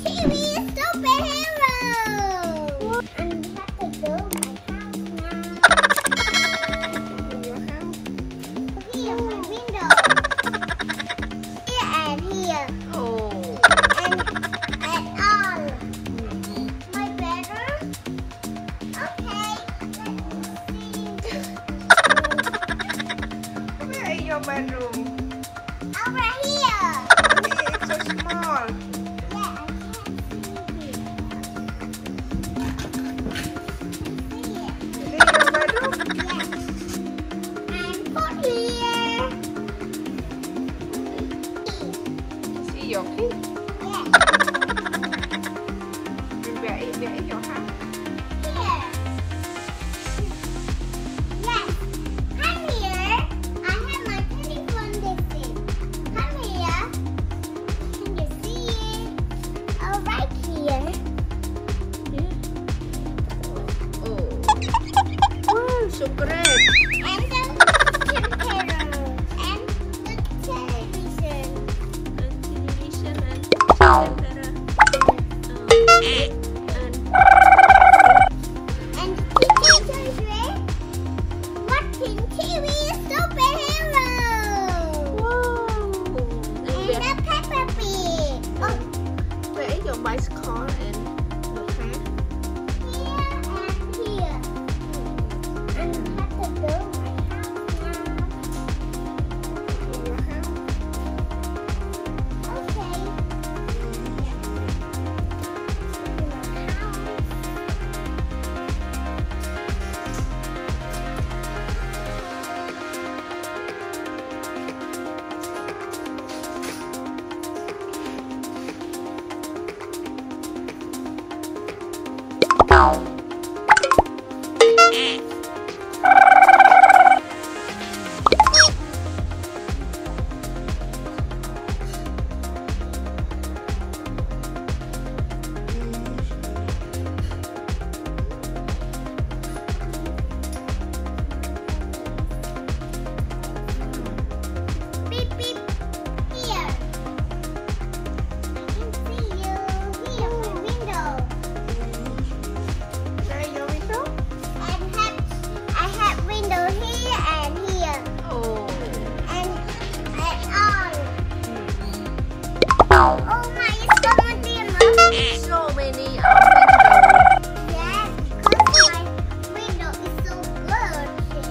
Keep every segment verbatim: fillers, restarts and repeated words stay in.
T V superhero. And we have to go my house now. In your house? Here, my window. Here and here. Oh. And and all. My bedroom. Okay, let me see. Where is your bedroom? Over here. It's so small. Yeah, I can't see it. See it. Is it your bedroom? Yes. And put here. See your key. Yeah. Where is, where is your house? Here. Yes. Come here. I have my telephone disk. Come here. Can you see it? Oh, right here. Oh. Wow, so great. And the computer. And the television. And television and camera. Oh. And And the teacher today watching T V superhero. wow. And And where, the Peppa Pig. Oh, where is your bicycle and the car? here and here. And we have to go my house now. In your house? Okay. Beep beep. Here. I can see you. Here, my window. Where is your window? I have I have window here and here Oh. and and all. Oh my, it's so much enough. So many uh, windows. Yes, because my window is so good.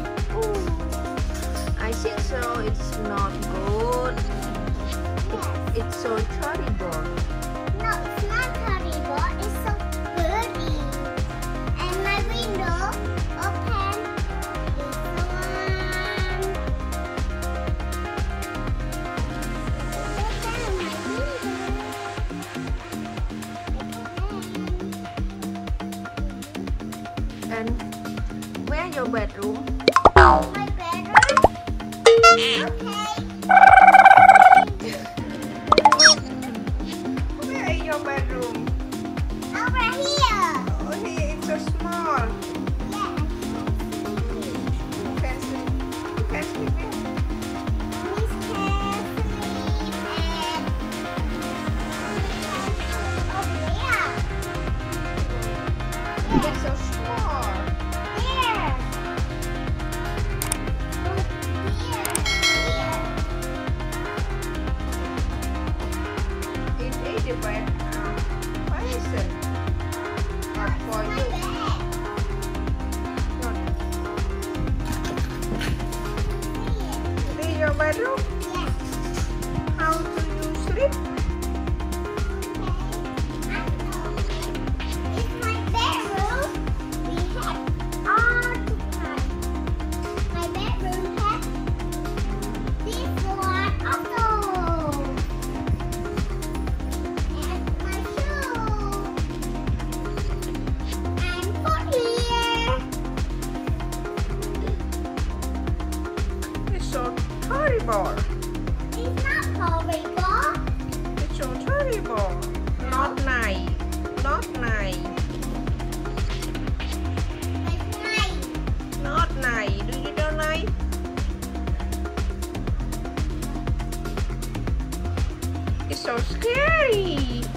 I think so. It's not good. Yes. It's so terrible. No, it's not horrible. It's so pretty. And my window open. This one. Open my window. And where your bedroom? My bedroom. Okay. Where is your bedroom? Over here. Oh, here it's so small. Yeah, You can sleep. You can sleep here. Miss Cassidy and over here. It's so small. Here. Look here. Here. It is the bed. Um, person. Not for My you. bed. Not. See It is your bedroom. it? Yes. How do you sleep? It's my bedroom. We have all the time. My bedroom has this one also. And my shoe. And put here. It's so terrible. It's not horrible. It's so terrible. Not nice. Not nice. It's nice. Not nice. Do you don't like? It's so scary.